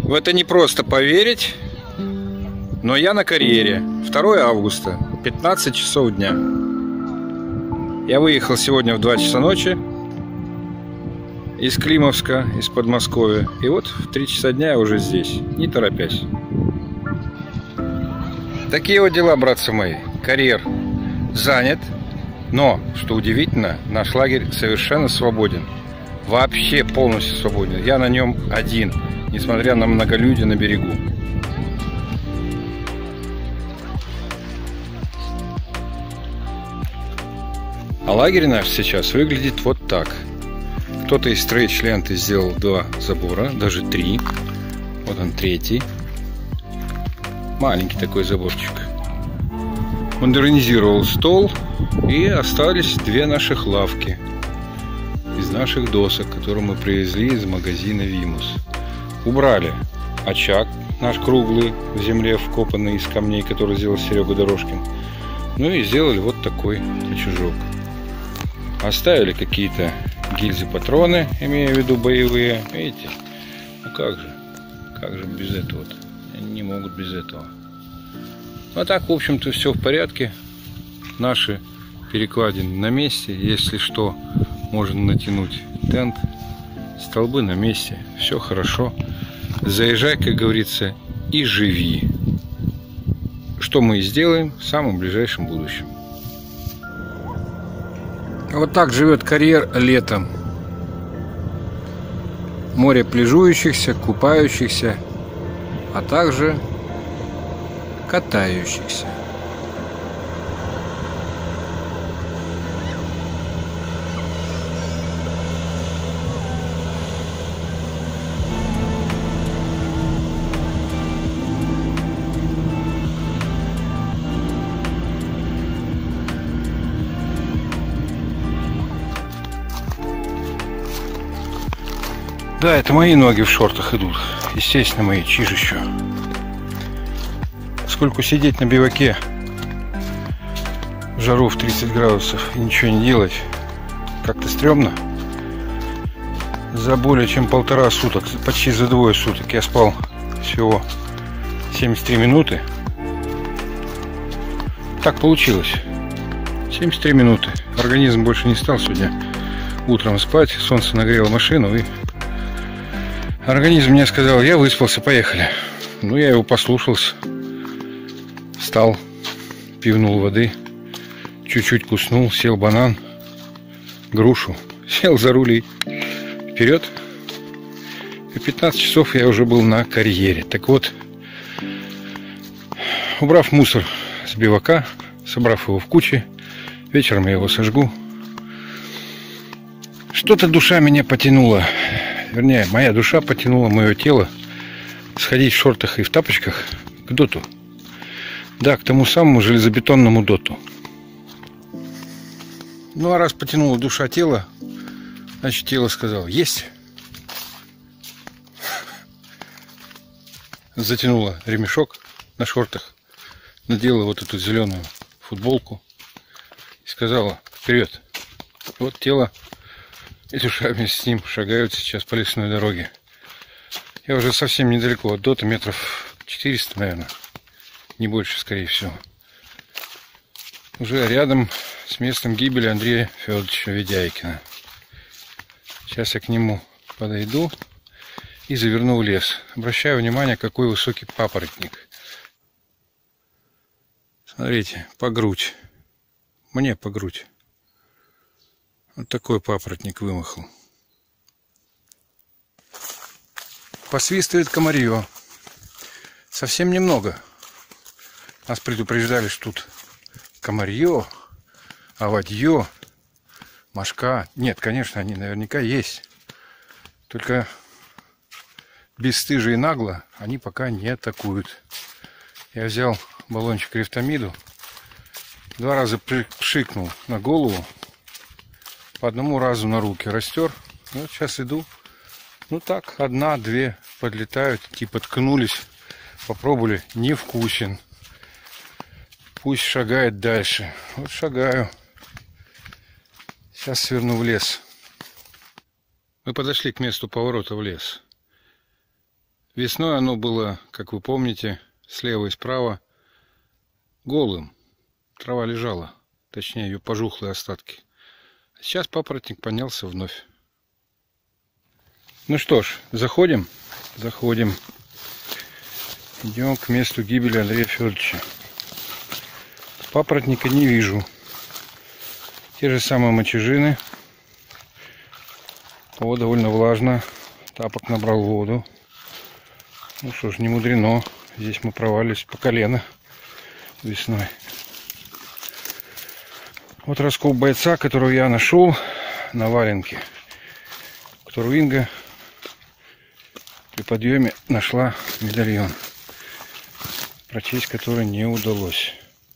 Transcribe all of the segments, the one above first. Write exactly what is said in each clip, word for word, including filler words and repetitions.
В это не просто поверить, но я на карьере. второе августа, пятнадцать часов дня. Я выехал сегодня в два часа ночи из Климовска, из Подмосковья. И вот в три часа дня я уже здесь, не торопясь. Такие вот дела, братцы мои. Карьер занят, но, что удивительно, наш лагерь совершенно свободен. Вообще полностью свободен. Я на нем один, несмотря на многолюдие на берегу. А лагерь наш сейчас выглядит вот так. Кто-то из стрейч-ленты сделал два забора, даже три. Вот он третий. Маленький такой заборчик. Модернизировал стол. И остались две наших лавки из наших досок, которые мы привезли из магазина Вимус. Убрали очаг наш круглый в земле, вкопанный из камней, который сделал Серега Дорожкин. Ну и сделали вот такой очажок. Оставили какие-то гильзы-патроны, имея в виду боевые. Видите? Ну как же? Как же без этого? Они не могут без этого. Ну а так, в общем-то, все в порядке. Наши перекладины на месте. Если что, можно натянуть тент. Столбы на месте. Все хорошо. Заезжай, как говорится, и живи. Что мы и сделаем в самом ближайшем будущем. Вот так живет карьер летом. Море пляжующихся, купающихся, а также катающихся. Да, это мои ноги в шортах идут. Естественно, мои, чиж еще. Сколько сидеть на биваке в жару в тридцать градусов и ничего не делать, как-то стрёмно. За более чем полтора суток, почти за двое суток я спал всего семьдесят три минуты. Так получилось. семьдесят три минуты. Организм больше не стал сегодня утром спать. Солнце нагрело машину, и организм мне сказал: я выспался, поехали. Ну, я его послушался. Встал, пивнул воды, чуть-чуть куснул, сел банан, грушу, сел за руль и вперед. И пятнадцать часов я уже был на карьере. Так вот, убрав мусор с бивака, собрав его в кучи, вечером я его сожгу. Что-то душа меня потянула. Вернее, моя душа потянула мое тело сходить в шортах и в тапочках к доту. Да, к тому самому железобетонному доту. Ну, а раз потянула душа тело, значит, тело сказало: есть. Затянула ремешок на шортах, надела вот эту зеленую футболку и сказала: вперед. Вот тело и душа вместе с ним шагают сейчас по лесной дороге. Я уже совсем недалеко от дота, метров четыреста, наверное. Не больше, скорее всего. Уже рядом с местом гибели Андрея Федоровича Ведяйкина. Сейчас я к нему подойду и заверну в лес. Обращаю внимание, какой высокий папоротник. Смотрите, по грудь. Мне по грудь. Вот такой папоротник вымахал. Посвистывает комарье. Совсем немного. Нас предупреждали, что тут комарье, оводье, мошка. Нет, конечно, они наверняка есть. Только бесстыже и нагло они пока не атакуют. Я взял баллончик рифтамиду, два раза пшикнул на голову, по одному разу на руки растер. Вот сейчас иду. Ну так, одна-две подлетают, типа ткнулись, попробовали, не вкусен. Пусть шагает дальше. Вот шагаю. Сейчас сверну в лес. Мы подошли к месту поворота в лес. Весной оно было, как вы помните, слева и справа голым. Трава лежала, точнее ее пожухлые остатки. Сейчас папоротник поднялся вновь. Ну что ж, заходим? Заходим. Идем к месту гибели Андрея Федоровича. Папоротника не вижу. Те же самые мочежины. О, довольно влажно. Тапок набрал воду. Ну что ж, не мудрено. Здесь мы провалились по колено весной. Вот раскоп бойца, которого я нашел на валенке, которую Инга при подъеме нашла медальон, прочесть который не удалось.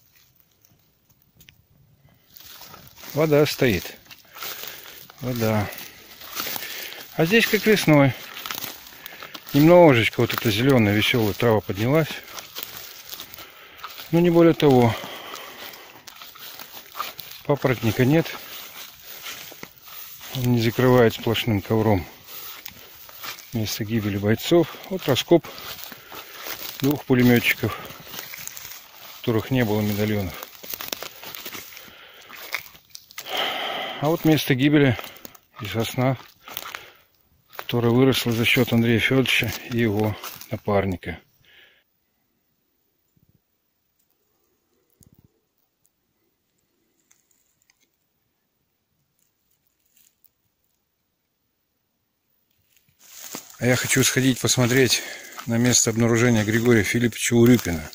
Вода стоит. Вода. А здесь как весной. Немножечко вот эта зеленая веселая трава поднялась. Но не более того. Папоротника нет. Он не закрывает сплошным ковром место гибели бойцов. Вот раскоп двух пулеметчиков, у которых не было медальонов. А вот место гибели и сосна, которая выросла за счет Андрея Федоровича и его напарника. А я хочу сходить посмотреть на место обнаружения Григория Филипповича Урюпина.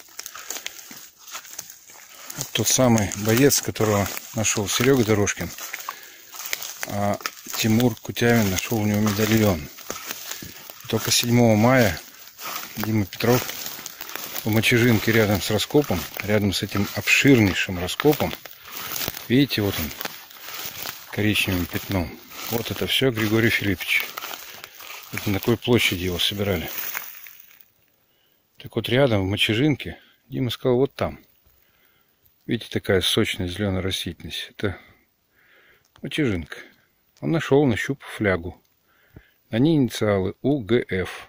Тот самый боец, которого нашел Серега Дорожкин, а Тимур Кутявин нашел у него медальон. Только седьмого мая Дима Петров по мочежинке рядом с раскопом, рядом с этим обширнейшим раскопом, видите, вот он, коричневым пятном. Вот это все Григорий Филиппович. Вот на такой площади его собирали. Так вот рядом, в мочежинке, Дима сказал, вот там. Видите, такая сочная зеленая растительность. Это мочежинка. Он нашел, нащупав флягу. На ней инициалы У Г Ф.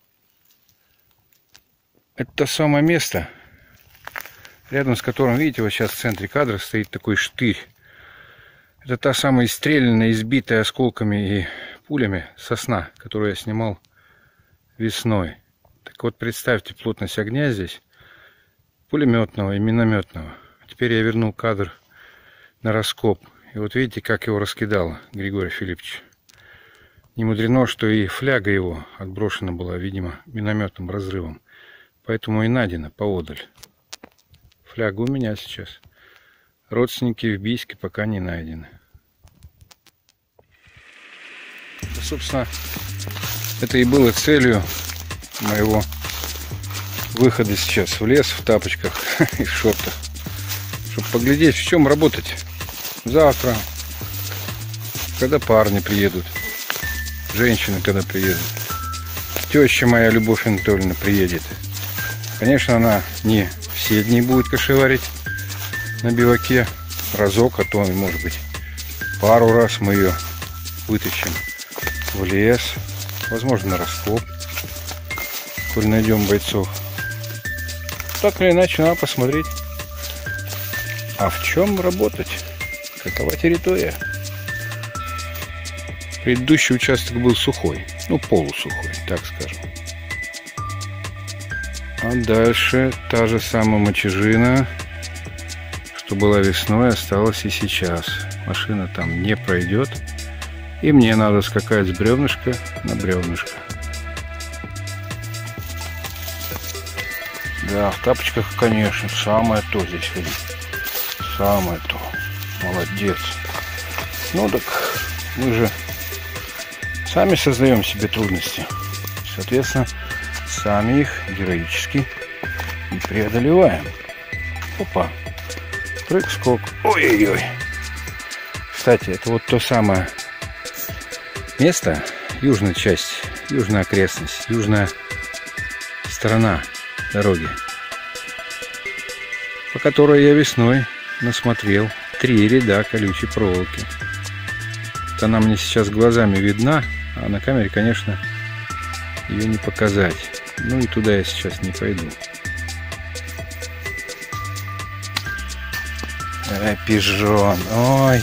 Это то самое место, рядом с которым, видите, вот сейчас в центре кадра стоит такой штырь. Это та самая стрелянная, избитая осколками и пулями сосна, которую я снимал весной. Так вот, представьте плотность огня здесь, пулеметного и минометного. Теперь я вернул кадр на раскоп. И вот видите, как его раскидало Григорий Филиппович. Не мудрено, что и фляга его отброшена была, видимо, минометным разрывом. Поэтому и найдена поодаль. Фляга у меня сейчас. Родственники в Бийске пока не найдены. Собственно, это и было целью моего выхода сейчас в лес в тапочках и в шортах. Чтобы поглядеть, в чем работать завтра, когда парни приедут, женщины когда приедут, теща моя Любовь Анатольевна приедет. Конечно, она не все дни будет кошеварить на биваке, разок, а то, может быть, пару раз мы ее вытащим в лес, возможно, на раскоп, коль найдем бойцов. Так или иначе, надо посмотреть, а в чем работать, какова территория. Предыдущий участок был сухой, ну полусухой, так скажем. А дальше та же самая мочежина, что была весной, осталась и сейчас. Машина там не пройдет, и мне надо скакать с бревнышка на бревнышко. Да, в тапочках, конечно, самое то здесь ходить. Самое то. Молодец. Ну так мы же сами создаем себе трудности. Соответственно, сами их героически и преодолеваем. Опа. Прыг-скок. Ой-ой-ой. Кстати, это вот то самое место, южная часть, южная окрестность, южная сторона дороги, по которой я весной насмотрел три ряда колючей проволоки. Вот она мне сейчас глазами видна, а на камере, конечно, ее не показать. Ну и туда я сейчас не пойду. Эй, пижон, ой.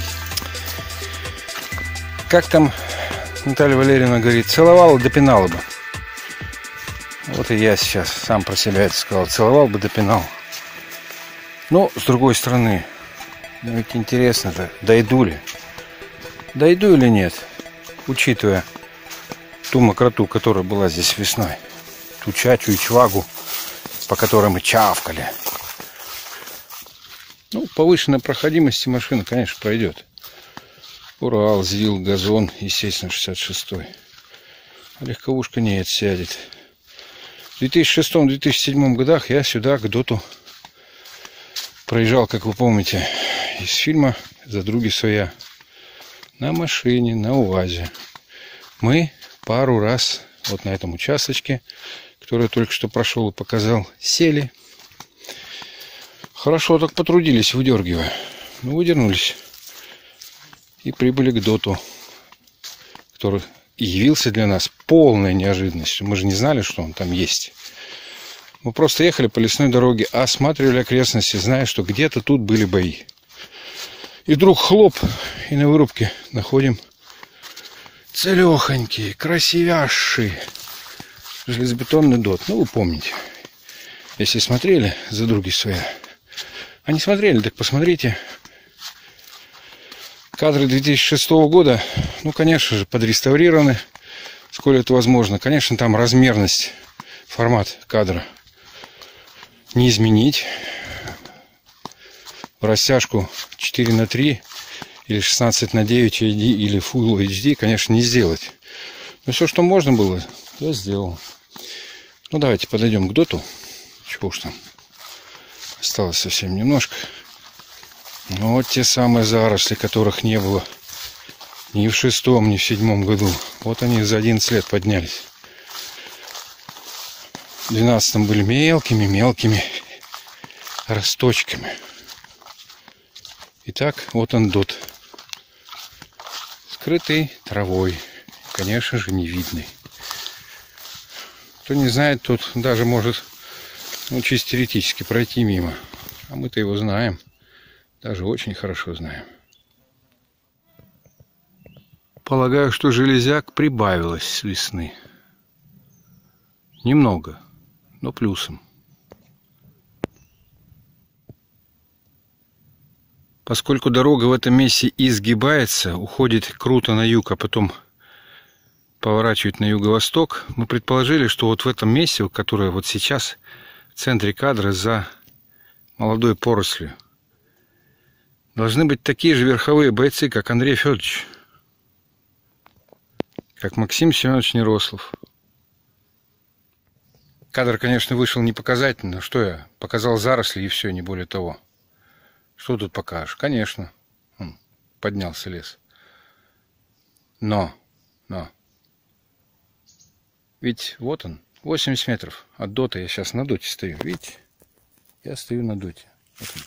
Как там Наталья Валерьевна говорит, целовала, допинала бы. Вот и я сейчас сам про себя это сказал, целовал бы, допинал. Но, с другой стороны, ну ведь интересно-то, дойду ли? Дойду или нет? Учитывая ту мокроту, которая была здесь весной. Ту чачу и чвагу, по которой мы чавкали. Ну, повышенной проходимости машина, конечно, пройдет. Урал, ЗИЛ, газон, естественно, шестьдесят шестой. А легковушка нет, сядет. В две тысячи шестом — две тысячи седьмом годах я сюда, к доту, проезжал, как вы помните, из фильма «Задруги своя». На машине, на УАЗе. Мы пару раз вот на этом участочке, который я только что прошел и показал, сели. Хорошо так потрудились, выдергивая. Ну, выдернулись. И прибыли к доту, который явился для нас полной неожиданностью. Мы же не знали, что он там есть. Мы просто ехали по лесной дороге, осматривали окрестности, зная, что где-то тут были бои. И вдруг хлоп, и на вырубке находим целехонький, красивяший железобетонный дот. Ну, вы помните, если смотрели «Задруги своя». А не смотрели, так посмотрите. Кадры две тысячи шестого года, ну, конечно же, подреставрированы, сколь это возможно. Конечно, там размерность, формат кадра не изменить. В растяжку четыре на три или шестнадцать на девять эйч ди или Full эйч ди, конечно, не сделать. Но все, что можно было, я сделал. Ну, давайте подойдем к доту. Чего уж там. Осталось совсем немножко. Вот те самые заросли, которых не было ни в шестом, ни в седьмом году. Вот они за одиннадцать лет поднялись. В двенадцатом были мелкими-мелкими росточками. Итак, вот он дот. Скрытый травой. Конечно же, не видный. Кто не знает, тот даже может, ну, чисто теоретически пройти мимо. А мы-то его знаем. Даже очень хорошо знаем. Полагаю, что железяк прибавилось с весны. Немного, но плюсом. Поскольку дорога в этом месте изгибается, уходит круто на юг, а потом поворачивает на юго-восток, мы предположили, что вот в этом месте, которое вот сейчас в центре кадра за молодой порослью, должны быть такие же верховые бойцы, как Андрей Федорович, как Максим Семенович Нерослов. Кадр, конечно, вышел не показательно. Что я? Показал заросли и все, не более того. Что тут покажешь? Конечно. Вон, поднялся лес. Но, но. Ведь вот он, восемьдесят метров от дота. Я сейчас на доте стою. Видите? Я стою на доте. Вот он.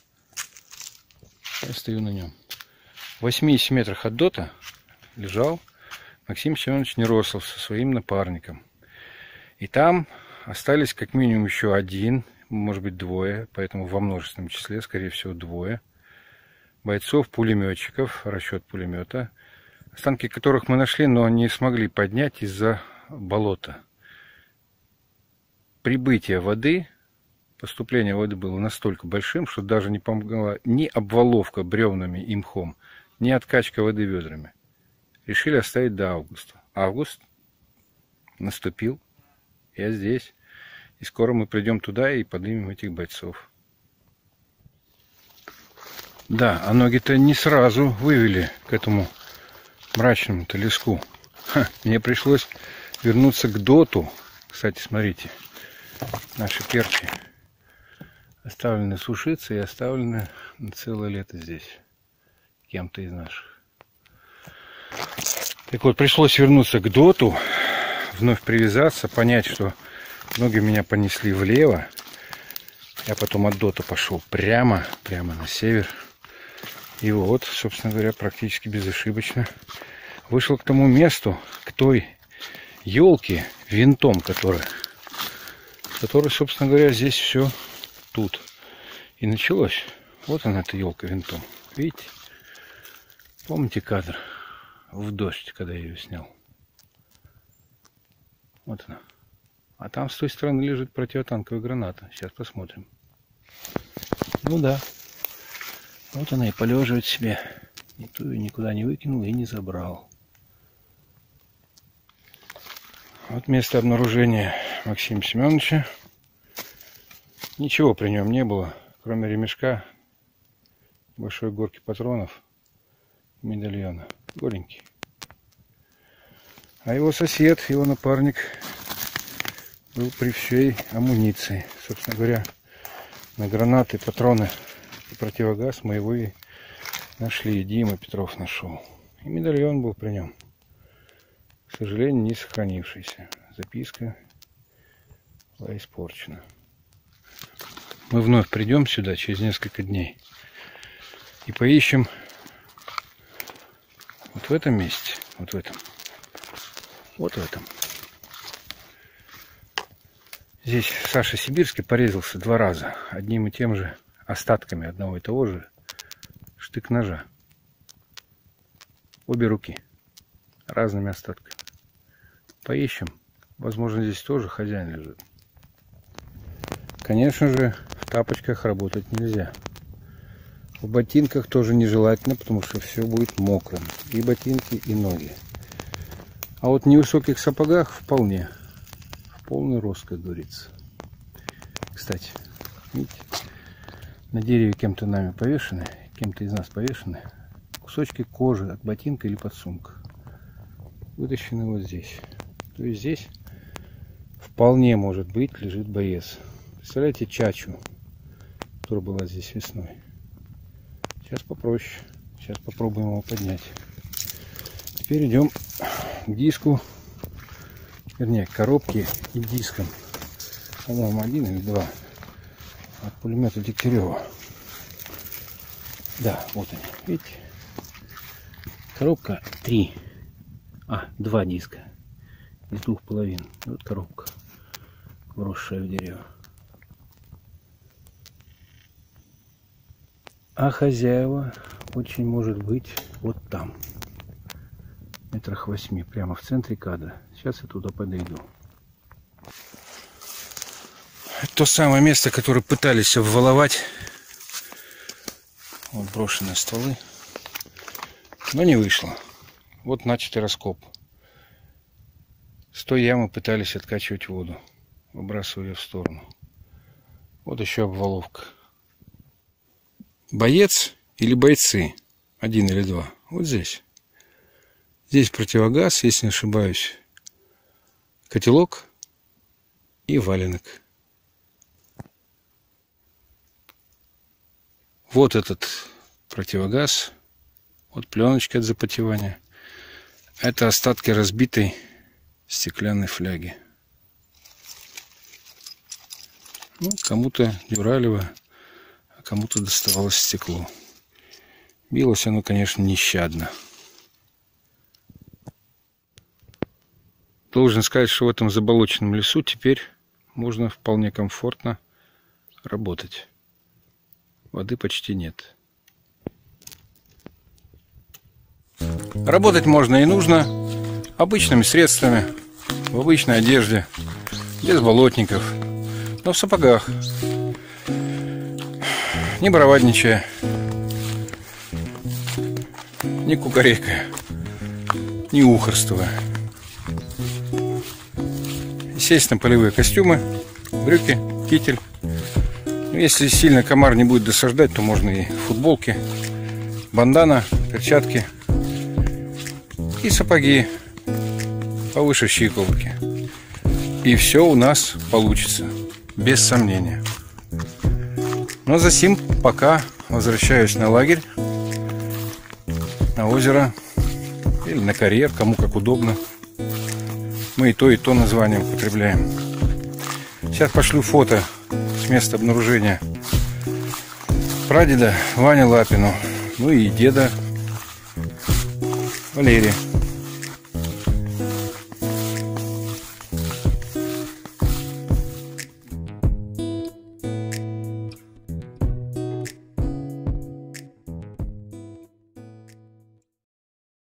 Я стою на нем. В восьмидесяти метрах от дота лежал Максим Семенович Нерослов со своим напарником. И там остались как минимум еще один, может быть двое, поэтому во множественном числе, скорее всего, двое бойцов-пулеметчиков, расчет пулемета, останки которых мы нашли, но не смогли поднять из-за болота. Прибытие воды, поступление воды было настолько большим, что даже не помогла ни обваловка бревнами и мхом, ни откачка воды ведрами. Решили оставить до августа. Август наступил. Я здесь. И скоро мы придем туда и поднимем этих бойцов. Да, а ноги-то не сразу вывели к этому мрачному-то леску. Ха, мне пришлось вернуться к доту. Кстати, смотрите. Наши перчи оставлены сушиться и оставлены на целое лето здесь. Кем-то из наших. Так вот, пришлось вернуться к доту, вновь привязаться, понять, что ноги меня понесли влево. Я потом от дота пошел прямо, прямо на север. И вот, собственно говоря, практически безошибочно вышел к тому месту, к той елке винтом, которая который, собственно говоря, здесь все тут и началось. Вот она, эта елка винтом. Видите? Помните кадр в дождь, когда я ее снял? Вот она. А там с той стороны лежит противотанковая граната. Сейчас посмотрим. Ну да. Вот она и полеживает себе. Никто ее никуда не выкинул и не забрал. Вот место обнаружения Максима Семеновича. Ничего при нем не было, кроме ремешка, большой горки патронов, медальона. Голенький. А его сосед, его напарник был при всей амуниции. Собственно говоря, на гранаты, патроны и противогаз мы его и нашли. Дима Петров нашел. И медальон был при нем. К сожалению, не сохранившийся. Записка была испорчена. Мы вновь придем сюда через несколько дней и поищем вот в этом месте, вот в этом, вот в этом. Здесь Саша Сибирский порезался два раза одним и тем же остатками одного и того же штык-ножа. Обе руки разными остатками. Поищем. Возможно, здесь тоже хозяин лежит. Конечно же, в тапочках работать нельзя. В ботинках тоже нежелательно, потому что все будет мокрым. И ботинки, и ноги. А вот в невысоких сапогах вполне. В полный рост, как говорится. Кстати, видите, на дереве кем-то нами повешены, кем-то из нас повешены кусочки кожи от ботинка или подсумка. Вытащены вот здесь. То есть здесь вполне может быть лежит боец. Представляете, чачу, которая была здесь весной. Сейчас попроще. Сейчас попробуем его поднять. Теперь идем к диску, вернее, к коробке и дискам. По-моему, один или два от пулемета Дегтярева. Да, вот они. Видите? Коробка три. А, два диска. Из двух половин. Вот коробка, вросшая в дерево. А хозяева очень может быть вот там. Метрах восьми, прямо в центре кадра. Сейчас я туда подойду. То самое место, которое пытались обваловать. Вот брошенные стволы. Но не вышло. Вот начатый раскоп. С той ямы пытались откачивать воду, выбрасывая ее в сторону. Вот еще обваловка. Боец или бойцы? Один или два. Вот здесь. Здесь противогаз, если не ошибаюсь. Котелок и валенок. Вот этот противогаз. Вот пленочка от запотевания. Это остатки разбитой стеклянной фляги. Ну, кому-то дюралево, а кому-то доставалось стекло. Билось оно, конечно, нещадно. Должен сказать, что в этом заболоченном лесу теперь можно вполне комфортно работать. Воды почти нет. Работать можно и нужно обычными средствами, в обычной одежде, без болотников, но в сапогах, не бравадничая, не кукарекая, не ухорствуя. Естественно, полевые костюмы, брюки, китель. Ну, если сильно комар не будет досаждать, то можно и футболки, бандана, перчатки и сапоги повыше щиколотки. И все у нас получится, без сомнения. Но за сим пока возвращаюсь на лагерь, на озеро или на карьер, кому как удобно. Мы и то, и то название употребляем. Сейчас пошлю фото с места обнаружения прадеда Ване Лапину, ну и деда Валерия.